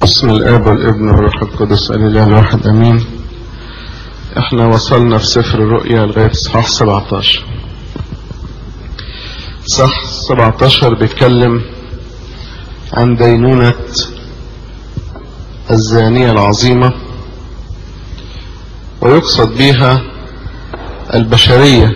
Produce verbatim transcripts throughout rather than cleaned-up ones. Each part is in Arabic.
بسم الآب والابن والروح القدس الإله الواحد أمين. احنا وصلنا في سفر الرؤيا لغاية اصحاح سبعتاشر. صح سبعتاشر بيتكلم عن دينونة الزانية العظيمة، ويقصد بها البشرية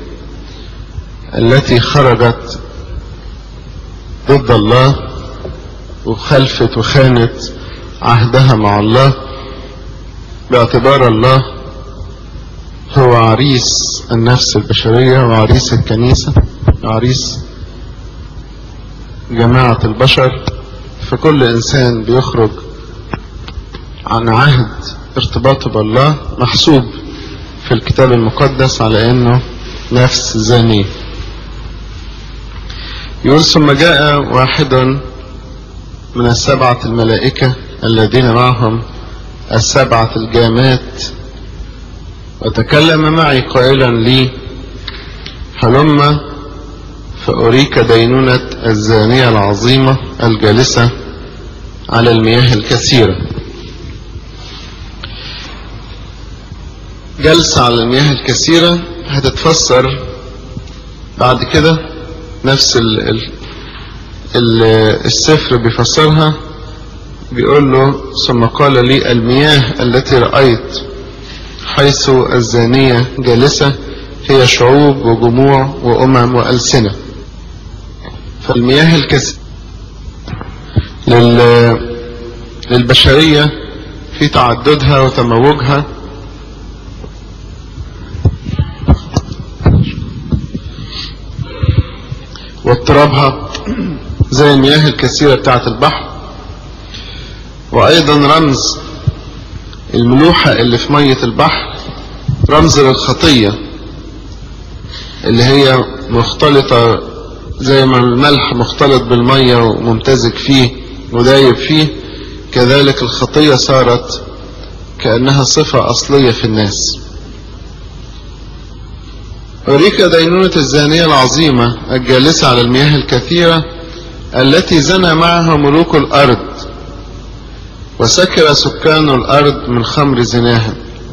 التي خرجت ضد الله وخلفت وخانت عهدها مع الله، باعتبار الله هو عريس النفس البشرية وعريس الكنيسة وعريس جماعة البشر. فكل إنسان بيخرج عن عهد ارتباطه بالله محسوب في الكتاب المقدس على أنه نفس زانية. يقول: ثم جاء واحد من السبعة الملائكة الذين معهم السبعة الجامات وتكلم معي قائلا لي: هلم فأريك دينونة الزانية العظيمة الجالسة على المياه الكثيرة. جلسة على المياه الكثيرة هتتفسر بعد كده، نفس ال ال ال السفر بيفسرها، بيقول له: ثم قال لي المياه التي رأيت حيث الزانية جالسة هي شعوب وجموع وأمم وألسنة. فالمياه الكثيرة لل... للبشرية في تعددها وتموجها، واضطرابها زي المياه الكثيرة بتاعت البحر. وأيضا رمز الملوحة اللي في مية البحر رمز للخطية اللي هي مختلطة، زي ما الملح مختلط بالمية وممتزج فيه ودايب فيه، كذلك الخطية صارت كأنها صفة أصلية في الناس. أريك دينونة الزانية العظيمة الجالسة على المياه الكثيرة التي زنى معها ملوك الأرض وسكر سكان الأرض من خمر زناها.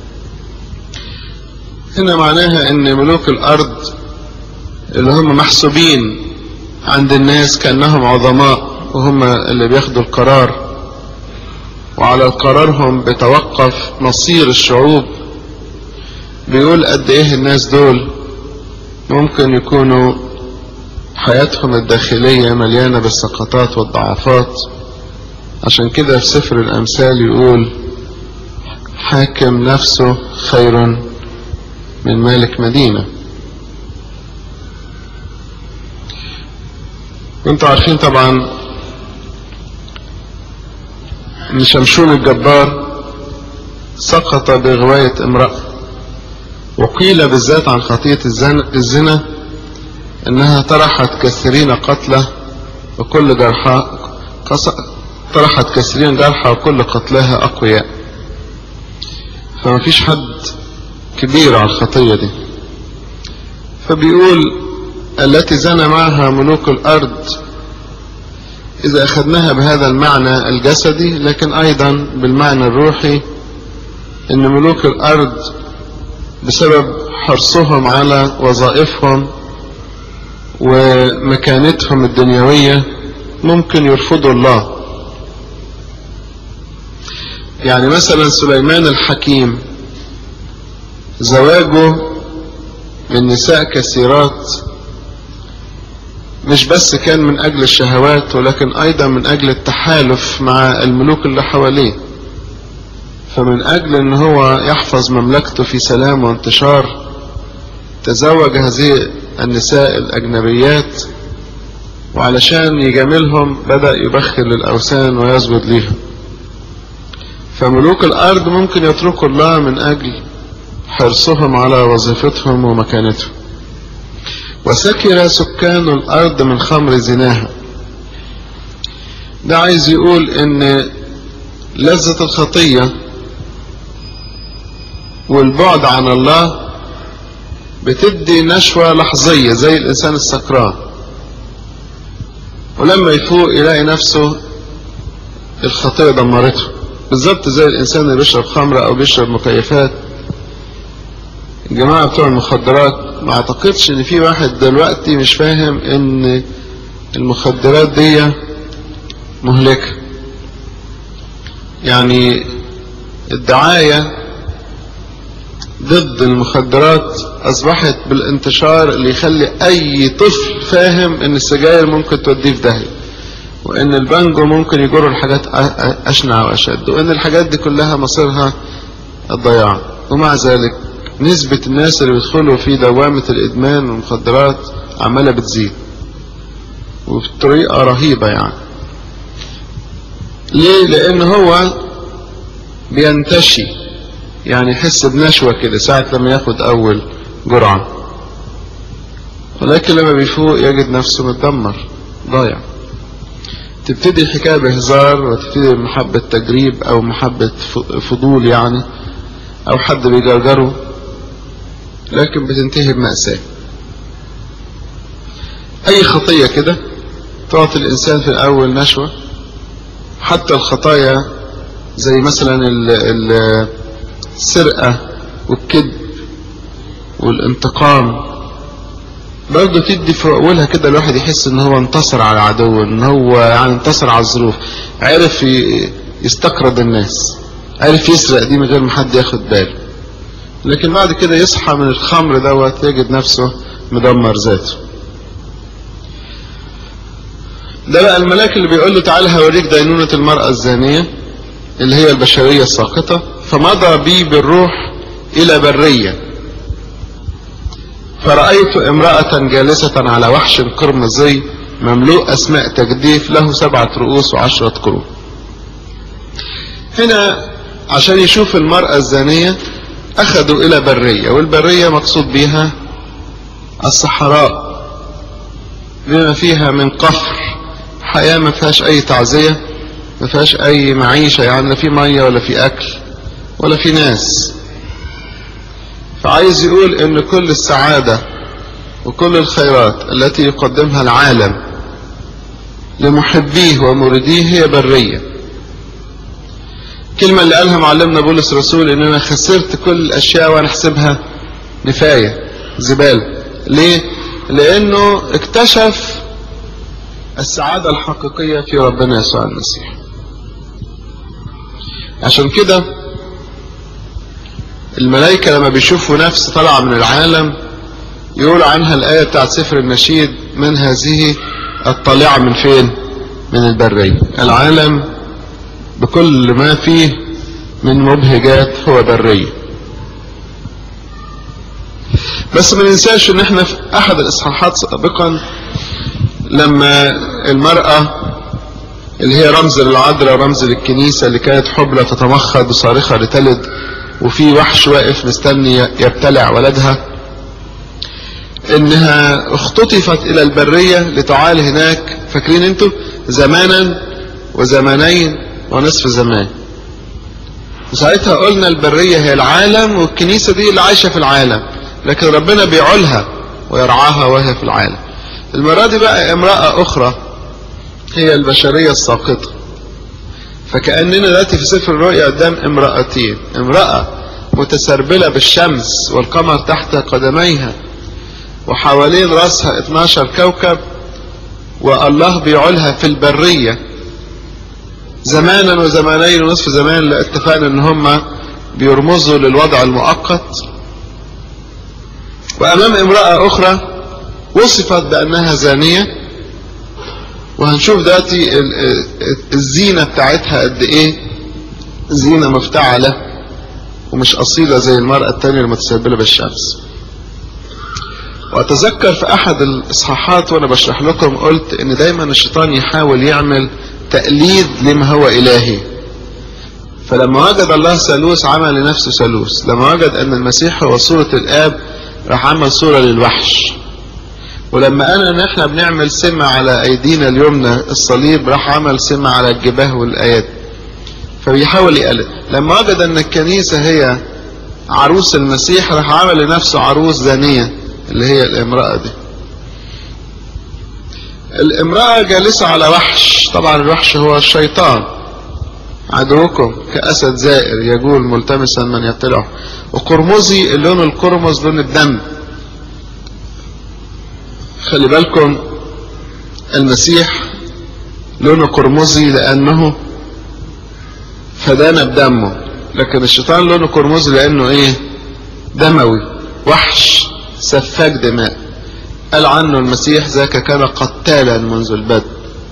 هنا معناها أن ملوك الأرض اللي هم محسوبين عند الناس كأنهم عظماء وهم اللي بياخدوا القرار، وعلى قرارهم بيتوقف مصير الشعوب. بيقول قد ايه الناس دول ممكن يكونوا حياتهم الداخلية مليانة بالسقطات والضعفات. عشان كده في سفر الأمثال يقول: حاكم نفسه خير من مالك مدينة. وانتوا عارفين طبعا ان شمشون الجبار سقط بغواية امرأة، وقيل بالذات عن خطية الزنا انها طرحت كثيرين قتلى وكل جرحى طرحت كثيرين جرحى وكل قتلاها اقوياء. فما فيش حد كبير على الخطية دي. فبيقول التي زنى معها ملوك الارض، اذا اخذناها بهذا المعنى الجسدي، لكن ايضا بالمعنى الروحي، ان ملوك الارض بسبب حرصهم على وظائفهم ومكانتهم الدنيوية ممكن يرفضوا الله. يعني مثلا سليمان الحكيم زواجه من نساء كثيرات مش بس كان من اجل الشهوات، ولكن ايضا من اجل التحالف مع الملوك اللي حواليه. فمن اجل ان هو يحفظ مملكته في سلام وانتشار تزوج هذه النساء الاجنبيات، وعلشان يجاملهم بدأ يبخل للاوثان ويسجد ليها. فملوك الارض ممكن يتركوا الله من اجل حرصهم على وظيفتهم ومكانتهم. وسكر سكان الارض من خمر زناها. ده عايز يقول ان لذة الخطية والبعد عن الله بتدي نشوة لحظية زي الانسان السكران، ولما يفوق يلاقي نفسه الخطية دمرته، بالظبط زي الإنسان اللي بيشرب خمرة أو بيشرب مكيفات. الجماعة بتوع المخدرات ما أعتقدش إن في واحد دلوقتي مش فاهم إن المخدرات دي مهلكة. يعني الدعاية ضد المخدرات أصبحت بالانتشار اللي يخلي أي طفل فاهم إن السجاير ممكن توديه في داهية، وإن البانجو ممكن يجروا الحاجات أشنع وأشد، وإن الحاجات دي كلها مصيرها الضياع. ومع ذلك نسبة الناس اللي بيدخلوا في دوامة الإدمان والمخدرات عمالة بتزيد وبطريقة رهيبة. يعني ليه؟ لأن هو بينتشي، يعني يحس بنشوة كده ساعة لما ياخد أول جرعة، ولكن لما بيفوق يجد نفسه متدمر ضايع. تبتدي الحكاية بهزار، وتبتدي بمحبة تجريب أو محبة فضول يعني، أو حد بيجرجره، لكن بتنتهي بمأساة. أي خطية كده تعطي الإنسان في الأول نشوة، حتى الخطايا زي مثلا السرقة والكذب والانتقام برضه تدي في أولها كده الواحد يحس إن هو انتصر على عدو، إن هو يعني انتصر على الظروف، عرف يستقرض الناس، عرف يسرق دي من غير ما حد ياخد باله. لكن بعد كده يصحى من الخمر دوت يجد نفسه مدمر ذاته. ده بقى الملاك اللي بيقول له تعالى هوريك دينونة المرأة الزانية اللي هي البشرية الساقطة. فمضى بي بالروح إلى برية، فرأيت امرأة جالسة على وحش قرمزي مملوء أسماء تجديف له سبعة رؤوس وعشرة قرون. هنا عشان يشوف المرأة الزانية أخذوا إلى برية، والبرية مقصود بها الصحراء بما فيها من قفر، حياة ما فيهاش أي تعزية، ما فيهاش أي معيشة، يعني لا في مية ولا في أكل ولا في ناس. فعايز يقول إن كل السعادة وكل الخيرات التي يقدمها العالم لمحبيه ومريديه هي برية. كلمة اللي قالها معلمنا بولس الرسول إن أنا خسرت كل الأشياء وأنا أحسبها نفاية زبالة. ليه؟ لأنه اكتشف السعادة الحقيقية في ربنا يسوع المسيح. عشان كده الملائكة لما بيشوفوا نفس طالعة من العالم يقول عنها الآية بتاعت سفر النشيد من هذه الطالعة من فين؟ من البرية. العالم بكل ما فيه من مبهجات هو برية. بس ما ننساش ان احنا في احد الاصحاحات سابقا لما المرأة اللي هي رمز للعذراء رمز للكنيسة اللي كانت حبلى تتمخض وصارخة لتلد، وفي وحش واقف مستني يبتلع ولدها، انها اختطفت الى البرية لتعال هناك. فاكرين انتوا زمانا وزمانين ونصف زمان. وساعتها قلنا البرية هي العالم، والكنيسة دي اللي عايشة في العالم، لكن ربنا بيعولها ويرعاها وهي في العالم. المرة دي بقى امرأة اخرى هي البشرية الساقطة. فكأننا دلوقتي في سفر الرؤيا قدام امرأتين، امرأة متسربلة بالشمس والقمر تحت قدميها وحوالين رأسها اتناشر كوكب، والله بيعولها في البرية زمانا وزمانين ونصف زمان، لا اتفقنا ان هم بيرمزوا للوضع المؤقت. وامام امرأة اخرى وصفت بانها زانية، وهنشوف دلوقتي الزينة بتاعتها قد ايه زينة مفتعلة ومش اصيلة زي المرأة التانية المتسربلة بالشمس. واتذكر في احد الاصحاحات وانا بشرح لكم قلت ان دايما الشيطان يحاول يعمل تقليد لما هو الهي. فلما وجد الله ثالوث عمل لنفسه ثالوث، لما وجد ان المسيح هو صورة الاب راح عمل صورة للوحش. ولما انا ان احنا بنعمل سمة على ايدينا اليمنى الصليب راح عمل سمة على الجباه والايات. فبيحاول يقلد. لما وجد ان الكنيسة هي عروس المسيح راح عمل لنفسه عروس زانية اللي هي الامرأة دي. الامرأة جالسة على وحش، طبعا الوحش هو الشيطان، عدوكم كأسد زائر يجول ملتمسا من يبتلعه. وقرمزي اللون القرمز لون الدم. خلي بالكم المسيح لونه قرمزي لأنه فدانا بدمه، لكن الشيطان لونه قرمزي لأنه ايه؟ دموي، وحش سفاك دماء. قال عنه المسيح ذاك كان قتالا منذ البدء.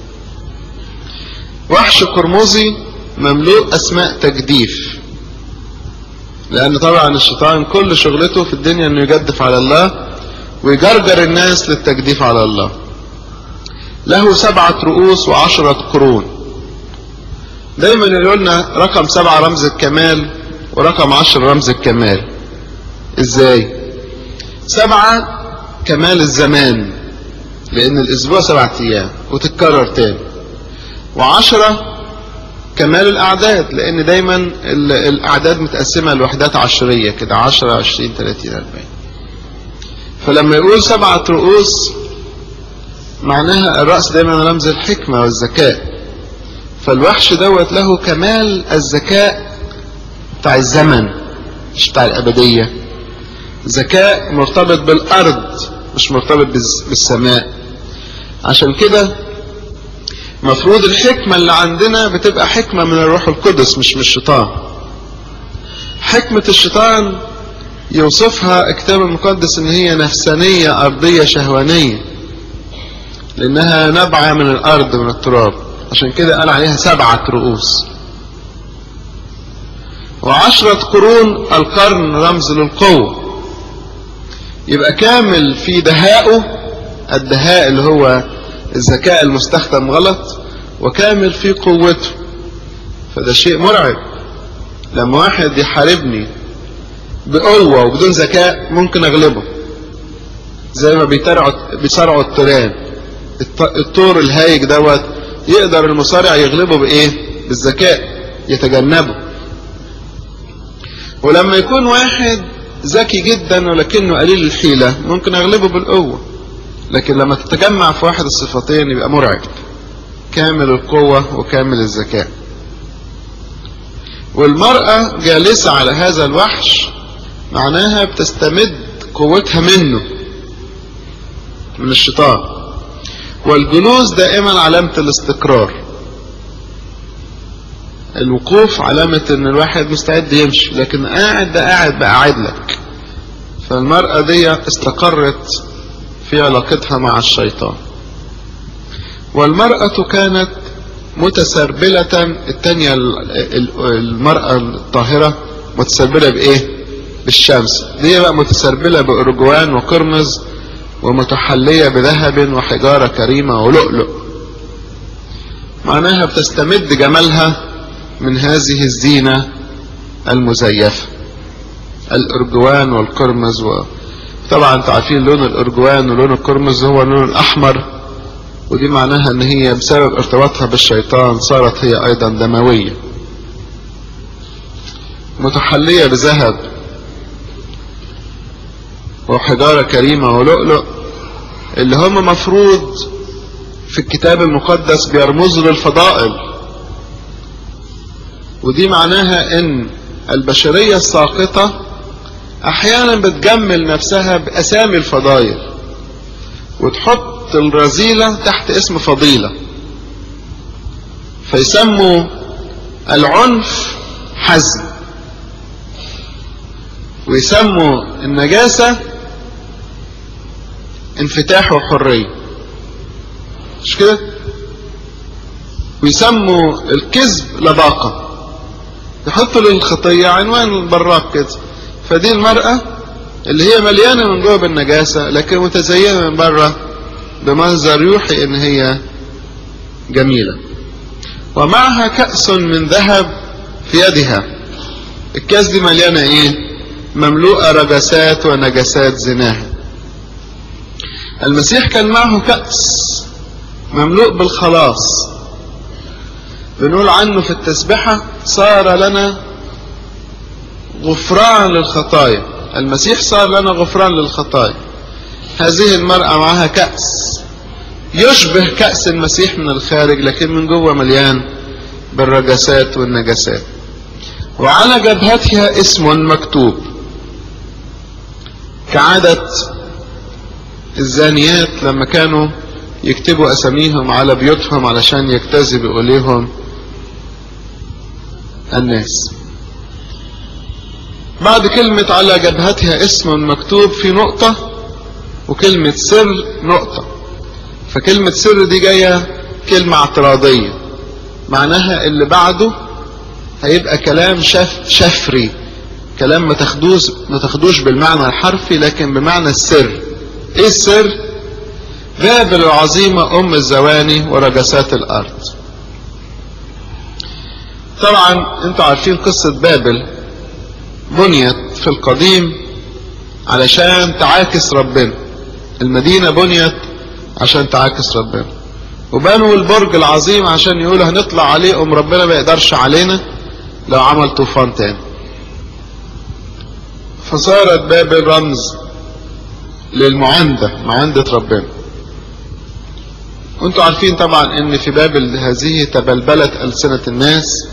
وحش قرمزي مملوء أسماء تجديف، لأن طبعا الشيطان كل شغلته في الدنيا أنه يجدف على الله ويجرجر الناس للتجديف على الله. له سبعة رؤوس وعشرة قرون. دايما يقولنا رقم سبعة رمز الكمال ورقم عشر رمز الكمال. ازاي؟ سبعة كمال الزمان لأن الأسبوع سبعة أيام وتتكرر تاني، وعشرة كمال الأعداد لأن دايما الأعداد متقسمة لوحدات عشرية كده، عشرة عشرين ثلاثين أربعين. فلما يقول سبعة رؤوس معناها الرأس دايما رمز الحكمة والذكاء. فالوحش دوت له كمال الذكاء بتاع الزمن مش بتاع الأبدية. ذكاء مرتبط بالأرض مش مرتبط بالسماء. عشان كده مفروض الحكمة اللي عندنا بتبقى حكمة من الروح القدس مش من الشيطان. حكمة الشيطان يوصفها الكتاب المقدس ان هي نفسانية أرضية شهوانية لأنها نبعة من الأرض من التراب. عشان كده قال عليها سبعة رؤوس. وعشرة قرون، القرن رمز للقوة. يبقى كامل في دهائه، الدهاء اللي هو الذكاء المستخدم غلط، وكامل في قوته. فده شيء مرعب لما واحد يحاربني بقوة وبدون ذكاء ممكن اغلبه، زي ما بيصارعوا التيران. الطور الهايج دوت يقدر المصارع يغلبه بايه؟ بالذكاء، يتجنبه. ولما يكون واحد ذكي جدا ولكنه قليل الحيلة ممكن اغلبه بالقوة، لكن لما تتجمع في واحد الصفتين يبقى مرعب، كامل القوة وكامل الذكاء. والمرأة جالسة على هذا الوحش معناها بتستمد قوتها منه، من الشيطان. والجلوس دائما علامة الاستقرار. الوقوف علامة ان الواحد مستعد يمشي، لكن قاعد ده قاعد بقى قاعد لك. فالمرأة دي استقرت في علاقتها مع الشيطان. والمرأة كانت متسربلة. التانية المرأة الطاهرة متسربلة بايه؟ بالشمس. دي بقى متسربلة بأرجوان وقرمز ومتحلية بذهب وحجارة كريمة ولؤلؤ. معناها بتستمد جمالها من هذه الزينة المزيفة، الأرجوان والقرمز. وطبعا تعرفين لون الأرجوان ولون القرمز هو اللون الأحمر، ودي معناها ان هي بسبب ارتباطها بالشيطان صارت هي ايضا دموية. متحلية بذهب وحجارة كريمة ولؤلؤ، اللي هم مفروض في الكتاب المقدس بيرمزوا للفضائل. ودي معناها ان البشرية الساقطة احيانا بتجمل نفسها باسامي الفضائل وتحط الرذيلة تحت اسم فضيلة. فيسموا العنف حزم، ويسموا النجاسة انفتاح وحرية، مش كده؟ ويسموا الكذب لباقة، يحطوا للخطية عنوان براق كده. فدي المرأة اللي هي مليانة من جوه بالنجاسة لكن متزينة من بره بمنظر يوحي ان هي جميلة. ومعها كأس من ذهب في يدها. الكأس دي مليانة ايه؟ مملوءة رجسات ونجسات زناها. المسيح كان معه كأس مملوء بالخلاص. بنقول عنه في التسبحة صار لنا غفران للخطايا. المسيح صار لنا غفران للخطايا. هذه المرأة معها كأس يشبه كأس المسيح من الخارج لكن من جوه مليان بالرجسات والنجاسات. وعلى جبهتها اسم مكتوب، كعادة الزانيات لما كانوا يكتبوا أساميهم على بيوتهم علشان يجتذبوا إليهم الناس. بعد كلمة على جبهتها اسم مكتوب في نقطة، وكلمة سر نقطة. فكلمة سر دي جاية كلمة اعتراضية، معناها اللي بعده هيبقى كلام شف شفري، كلام ما تاخدوش ما تاخدوش بالمعنى الحرفي لكن بمعنى السر. ايه السر؟ بابل العظيمة ام الزواني ورجسات الارض. طبعا انتوا عارفين قصة بابل، بنيت في القديم علشان تعاكس ربنا. المدينة بنيت عشان تعاكس ربنا، وبنوا البرج العظيم عشان يقولوا هنطلع عليه ام ربنا ما يقدرش علينا لو عمل طوفان تاني. فصارت بابل رمز للمعاندة، معاندة ربنا. وانتوا عارفين طبعا ان في بابل هذه تبلبلت ألسنة الناس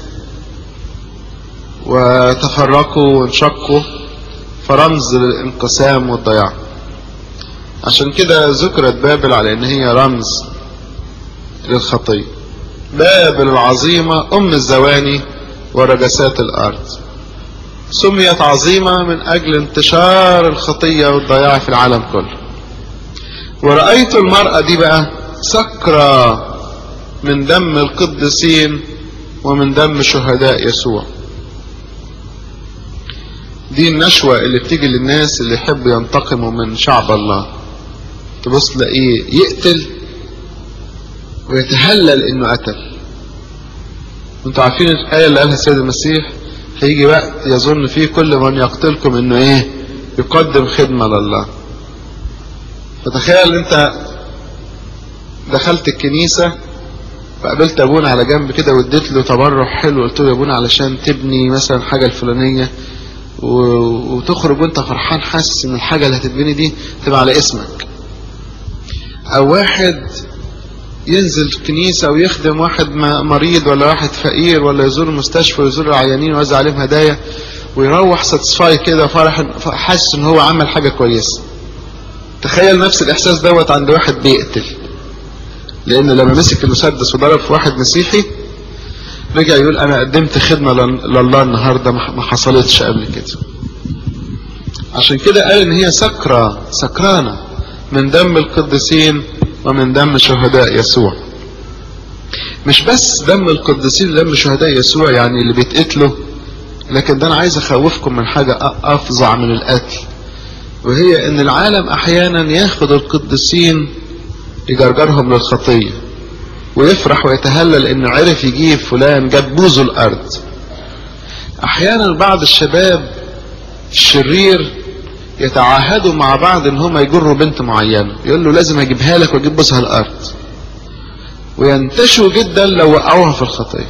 وتفرقوا وانشقوا، فرمز للانقسام والضياع. عشان كده ذكرت بابل على ان هي رمز للخطية. بابل العظيمة ام الزواني ورجسات الارض. سميت عظيمة من اجل انتشار الخطية والضياع في العالم كله. ورأيت المرأة دي بقى سكرة من دم القديسين ومن دم شهداء يسوع. دي النشوة اللي بتيجي للناس اللي يحبوا ينتقموا من شعب الله. تبص تلاقيه يقتل ويتهلل انه قتل. انتوا عارفين الآية اللي قالها السيد المسيح، هيجي وقت يظن فيه كل من يقتلكم انه ايه؟ يقدم خدمة لله. فتخيل انت دخلت الكنيسة فقابلت ابونا على جنب كده واديت له تبرع حلو، قلت له يا ابونا علشان تبني مثلا حاجة الفلانية، وتخرج وانت فرحان حاسس ان الحاجة اللي هتتبني دي تبقى على اسمك. او واحد ينزل الكنيسة ويخدم واحد مريض ولا واحد فقير، ولا يزور المستشفى ويزور العيانين ويوزع عليهم هدايا، ويروح ساتسفاي كده فرح حاسس ان هو عمل حاجة كويسة. تخيل نفس الاحساس دوت عند واحد بيقتل، لان لما مسك المسدس وضرب في واحد مسيحي رجع يقول انا قدمت خدمة لله النهاردة ما حصلتش قبل كده. عشان كده قال ان هي سكرة سكرانة من دم القديسين ومن دم شهداء يسوع. مش بس دم القديسين دم شهداء يسوع يعني اللي بيتقتلوا، لكن ده انا عايز اخوفكم من حاجة افظع من القتل، وهي ان العالم احيانا ياخد القديسين يجرجرهم للخطية ويفرح ويتهلل انه عرف يجيب فلان جاب بوزه الارض. احيانا بعض الشباب الشرير يتعاهدوا مع بعض ان هم يجروا بنت معينة، يقول له لازم اجيبها لك واجيب بوزها الارض، وينتشوا جدا لو وقعوها في الخطية.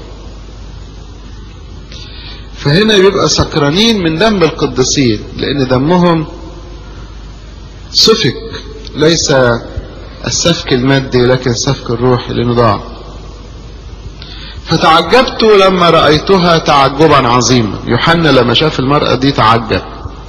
فهنا بيبقى سكرانين من دم القديسين لان دمهم سفك، ليس السفك المادي لكن سفك الروح لانه ضاع. فتعجبت لما رأيتها تعجبا عظيما. يوحنا لما شاف المرأة دي تعجب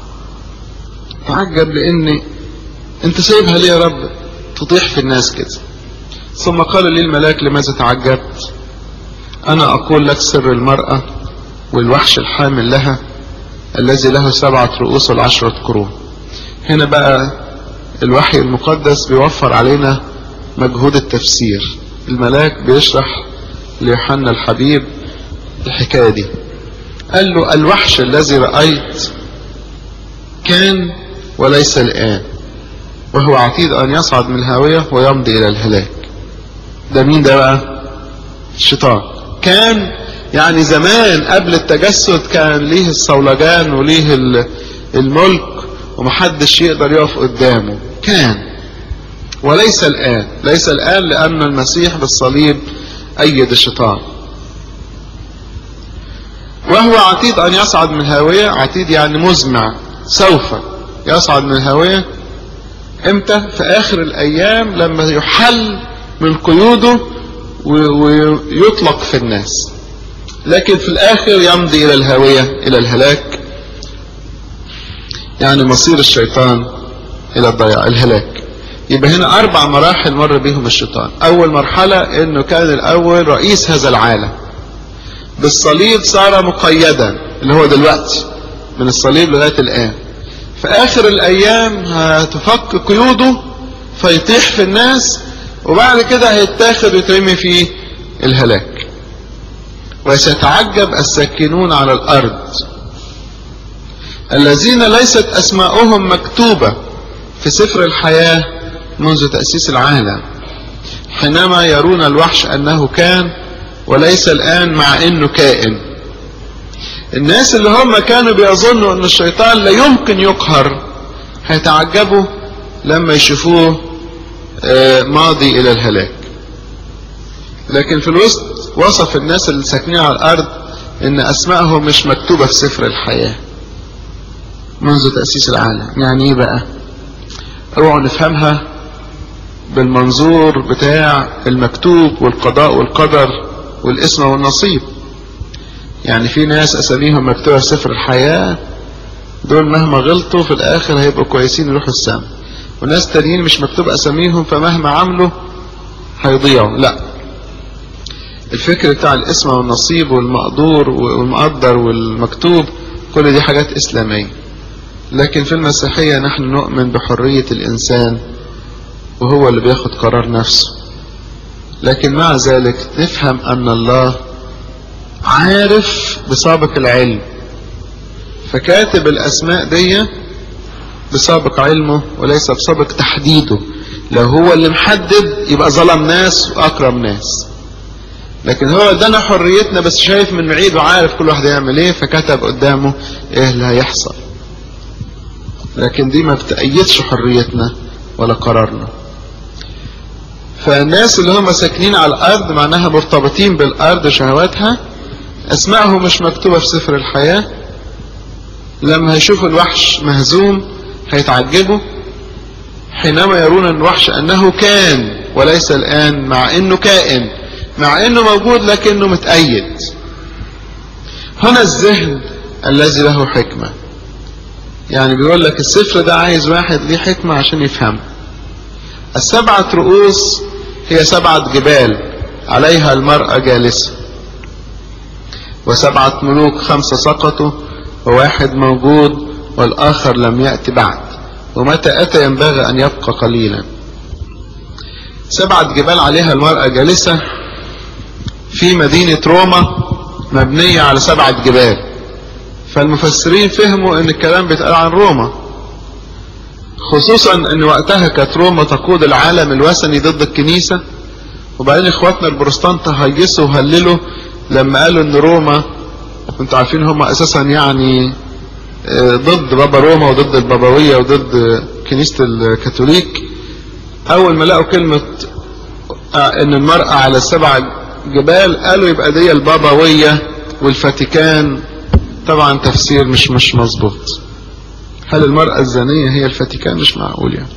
تعجب لان انت سايبها ليه يا رب تطيح في الناس كده. ثم قال لي الملاك لماذا تعجبت؟ انا اقول لك سر المرأة والوحش الحامل لها الذي له سبعة رؤوس والعشرة قرون. هنا بقى الوحي المقدس بيوفر علينا مجهود التفسير. الملاك بيشرح ليوحنا الحبيب الحكاية دي. قال له الوحش الذي رأيت كان وليس الآن، وهو عتيد أن يصعد من الهاوية ويمضي إلى الهلاك. ده مين ده بقى؟ الشيطان. كان يعني زمان قبل التجسد كان ليه الصولجان وليه الملك ومحدش يقدر يقف قدامه، كان وليس الآن. ليس الآن لأن المسيح بالصليب أيد الشيطان. وهو عتيد أن يصعد من الهاوية. عتيد يعني مزمع، سوف يصعد من الهاوية. امتى؟ في آخر الأيام لما يحل من قيوده ويطلق في الناس. لكن في الآخر يمضي إلى الهاوية، إلى الهلاك، يعني مصير الشيطان إلى الضياع، الهلاك. يبقى هنا أربع مراحل مر بهم الشيطان. أول مرحلة إنه كان الأول رئيس هذا العالم، بالصليب صار مقيدا، اللي هو دلوقتي من الصليب لغاية الآن. في آخر الأيام هتفك قيوده فيطيح في الناس، وبعد كده هيتاخد ويترمي في الهلاك. وسيتعجب الساكنون على الأرض الذين ليست أسماؤهم مكتوبة في سفر الحياة منذ تأسيس العالم، حينما يرون الوحش أنه كان وليس الآن مع أنه كائن. الناس اللي هم كانوا بيظنوا أن الشيطان لا يمكن يقهر هيتعجبوا لما يشوفوه ماضي إلى الهلاك. لكن في الوسط وصف الناس اللي ساكنين على الأرض أن أسمائهم مش مكتوبة في سفر الحياة منذ تأسيس العالم. يعني إيه بقى؟ اوعوا نفهمها بالمنظور بتاع المكتوب والقضاء والقدر والاسم والنصيب. يعني في ناس أساميهم مكتوبة في سفر الحياة، دول مهما غلطوا في الآخر هيبقوا كويسين يروحوا السماء، وناس تانيين مش مكتوب أساميهم فمهما عملوا هيضيعوا. لا، الفكر بتاع الاسم والنصيب والمقدور والمقدر والمكتوب كل دي حاجات إسلامية. لكن في المسيحية نحن نؤمن بحرية الإنسان وهو اللي بياخد قرار نفسه. لكن مع ذلك نفهم أن الله عارف بسابق العلم، فكاتب الأسماء دي بسابق علمه وليس بسابق تحديده. لو هو اللي محدد يبقى ظلم ناس وأكرم ناس، لكن هو ادانا حريتنا بس شايف من بعيد وعارف كل واحد يعمل ايه، فكتب قدامه ايه اللي هيحصل. لكن دي ما بتأيدش حريتنا ولا قرارنا. فالناس اللي هم ساكنين على الأرض معناها مرتبطين بالأرض وشهواتها، أسمائهم مش مكتوبة في سفر الحياة. لما هيشوفوا الوحش مهزوم هيتعجبوا، حينما يرون الوحش أنه كان وليس الآن مع أنه كائن، مع أنه موجود لكنه متأيد. هنا الذهن الذي له حكمة. يعني بيقول لك السفر ده عايز واحد ليه حكمة عشان يفهمه. السبعة رؤوس هي سبعة جبال عليها المرأة جالسة، وسبعة ملوك، خمسة سقطوا وواحد موجود والآخر لم يأتي بعد، ومتى أتى ينبغي أن يبقى قليلا. سبعة جبال عليها المرأة جالسة في مدينة روما مبنية على سبعة جبال، فالمفسرين فهموا ان الكلام بيتقال عن روما، خصوصا ان وقتها كانت روما تقود العالم الوثني ضد الكنيسة. وبعدين اخواتنا البروتستانت هيجسوا وهللوا لما قالوا ان روما، انتوا عارفين هم اساسا يعني ضد بابا روما وضد البابوية وضد كنيسة الكاثوليك. اول ما لقوا كلمة ان المرأة على السبع جبال قالوا يبقى دي البابوية والفاتيكان. طبعا تفسير مش مش مظبوط. هل المرأة الزانية هي الفاتيكان؟ مش معقول يعني.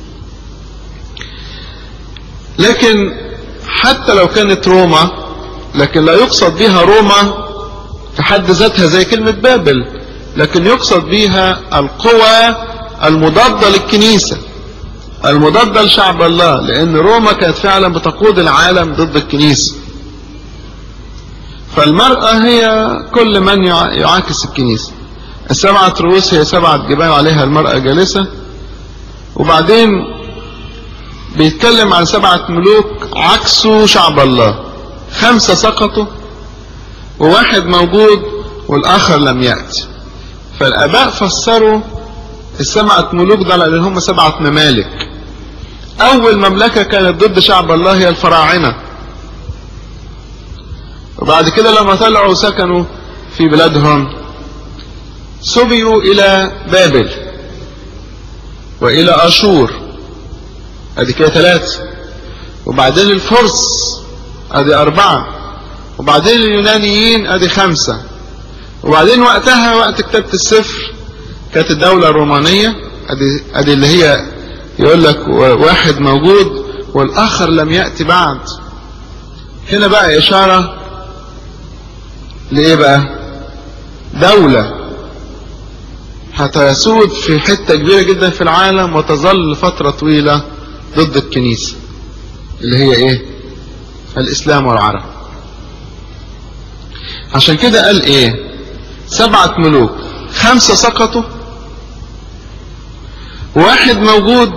لكن حتى لو كانت روما، لكن لا يقصد بها روما في حد ذاتها زي كلمة بابل، لكن يقصد بها القوى المضادة للكنيسة، المضادة لشعب الله، لأن روما كانت فعلا بتقود العالم ضد الكنيسة. فالمرأة هي كل من يعاكس الكنيسة. السبعة رؤوس هي سبعة جبال عليها المرأة جالسة. وبعدين بيتكلم عن سبعة ملوك عكسوا شعب الله، خمسة سقطوا وواحد موجود والآخر لم يأتي. فالآباء فسروا السبعة ملوك ده لأن هم سبعة ممالك. أول مملكة كانت ضد شعب الله هي الفراعنة، وبعد كده لما طلعوا وسكنوا في بلادهم سبيوا إلى بابل وإلى أشور، ادي كده ثلاثة، وبعدين الفرس ادي أربعة، وبعدين اليونانيين ادي خمسة، وبعدين وقتها وقت كتابة السفر كانت الدولة الرومانية ادي ادي اللي هي يقول لك واحد موجود والآخر لم يأتي بعد. هنا بقى إشارة لإيه بقى؟ دولة هتسود في حتة كبيرة جدا في العالم وتظل فترة طويلة ضد الكنيسة اللي هي ايه؟ الإسلام والعرب. عشان كده قال ايه؟ سبعة ملوك، خمسة سقطوا، واحد موجود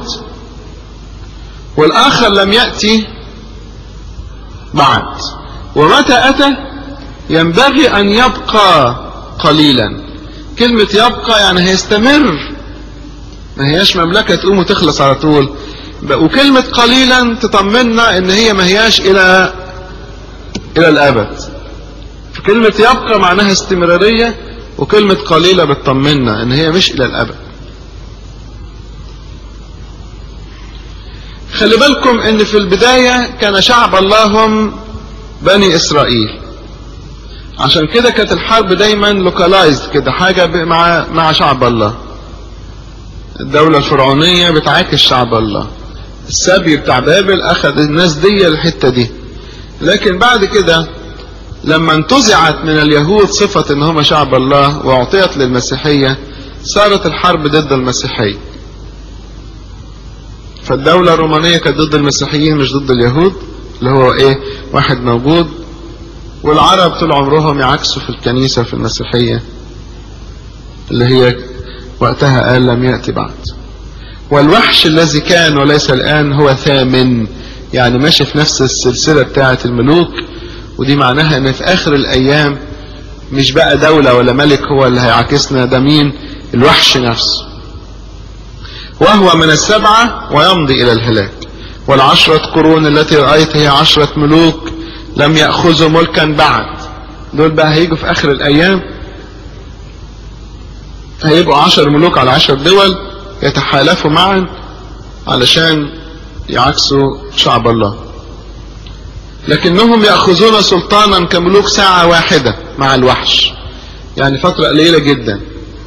والآخر لم يأتي بعد. ومتى أتى ينبغي أن يبقى قليلا. كلمة يبقى يعني هيستمر، ما هياش مملكة تقوم وتخلص على طول. وكلمة قليلا تطمنا ان هي ما هياش الى الى الابد. فكلمة يبقى معناها استمرارية، وكلمة قليلة بتطمنا ان هي مش الى الابد. خلي بالكم ان في البداية كان شعب الله هم بني اسرائيل. عشان كده كانت الحرب دايما لوكالايزد كده، حاجة مع مع شعب الله. الدولة الفرعونية بتعاكس شعب الله. السبي بتاع بابل اخذ الناس دي الحتة دي. لكن بعد كده لما انتزعت من اليهود صفة ان هم شعب الله واعطيت للمسيحية، صارت الحرب ضد المسيحية. فالدولة الرومانية كانت ضد المسيحيين مش ضد اليهود، اللي هو ايه؟ واحد موجود. والعرب طول عمرهم يعكسوا في الكنيسة في المسيحية اللي هي وقتها قال لم يأتي بعد. والوحش الذي كان وليس الآن هو ثامن، يعني ماشي في نفس السلسلة بتاعة الملوك. ودي معناها ان في اخر الايام مش بقى دولة ولا ملك هو اللي هيعكسنا، ده مين؟ الوحش نفسه. وهو من السبعة ويمضي الى الهلاك. والعشرة قرون التي رأيت هي عشرة ملوك لم يأخذوا ملكا بعد. دول بقى هيجوا في اخر الايام، هيبقوا عشر ملوك على عشر دول يتحالفوا معا علشان يعكسوا شعب الله. لكنهم يأخذون سلطانا كملوك ساعة واحدة مع الوحش، يعني فترة قليلة جدا.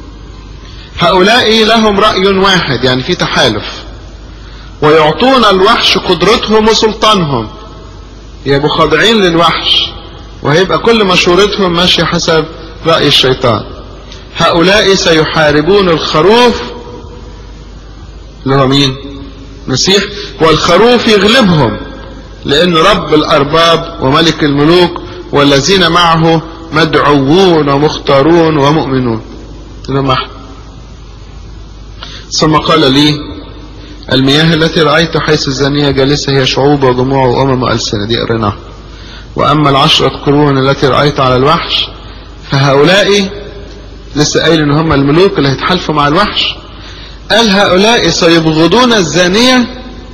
هؤلاء لهم رأي واحد، يعني في تحالف. ويعطون الوحش قدرتهم وسلطانهم، يبقوا خاضعين للوحش، وهيبقى كل مشورتهم ماشية حسب رأي الشيطان. هؤلاء سيحاربون الخروف اللي هو مين؟ مسيح. والخروف يغلبهم، لأن رب الأرباب وملك الملوك والذين معه مدعوون ومختارون ومؤمنون. ثم قال لي: المياه التي رأيت حيث الزانية جالسة هي شعوب وجموع وأمم وألسنة. دي قريناها. وأما العشرة قرون التي رأيت على الوحش فهؤلاء، لسه قايل إن هم الملوك اللي هيتحالفوا مع الوحش. قال: هؤلاء سيبغضون الزانية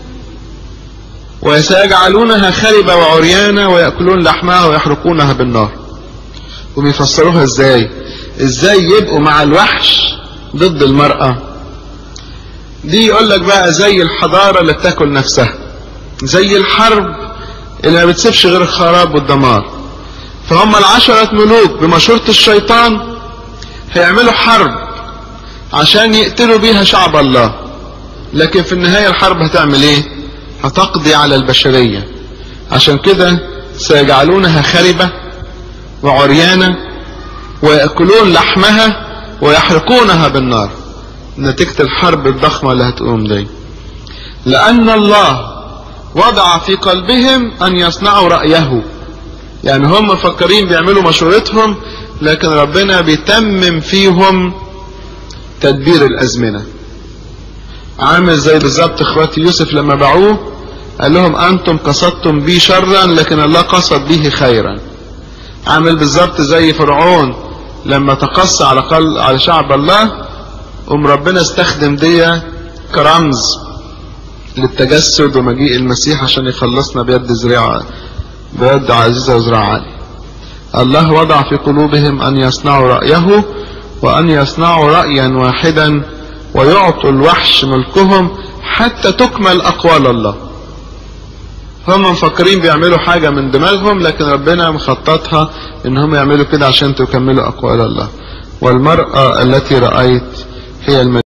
وسيجعلونها خربة وعريانة ويأكلون لحمها ويحرقونها بالنار. وبيفسروها ازاي؟ ازاي يبقوا مع الوحش ضد المرأة؟ دي يقول لك بقى زي الحضارة اللي بتاكل نفسها، زي الحرب اللي ما بتسيبش غير الخراب والدمار. فهم العشرة ملوك بمشورة الشيطان هيعملوا حرب عشان يقتلوا بيها شعب الله. لكن في النهاية الحرب هتعمل ايه؟ هتقضي على البشرية. عشان كده سيجعلونها خربة وعريانة ويأكلون لحمها ويحرقونها بالنار، نتيجة الحرب الضخمة اللي هتقوم دي. لأن الله وضع في قلبهم أن يصنعوا رأيه، يعني هم مفكرين بيعملوا مشورتهم، لكن ربنا بيتمم فيهم تدبير الأزمنة. عامل زي بالظبط اخواتي يوسف لما باعوه، قال لهم أنتم قصدتم بي شرا لكن الله قصد به خيرا. عامل بالظبط زي فرعون لما تقصى على قل على شعب الله، قام ربنا استخدم دي كرمز للتجسد ومجيء المسيح عشان يخلصنا بيد زريعة بيد عزيزة وزراعة عالية. الله وضع في قلوبهم أن يصنعوا رأيه وأن يصنعوا رأيا واحدا ويعطوا الوحش ملكهم حتى تكمل أقوال الله. هم مفكرين بيعملوا حاجة من دماغهم، لكن ربنا مخططها ان هم يعملوا كده عشان تكملوا أقوال الله. والمرأة التي رأيت هي المدينة